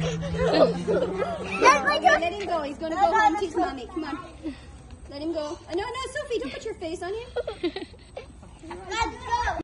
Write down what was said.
Let him go. He's going to go home. Teach mommy. Come on. Let him go. No, Sophie, don't put your face on him. Let's go.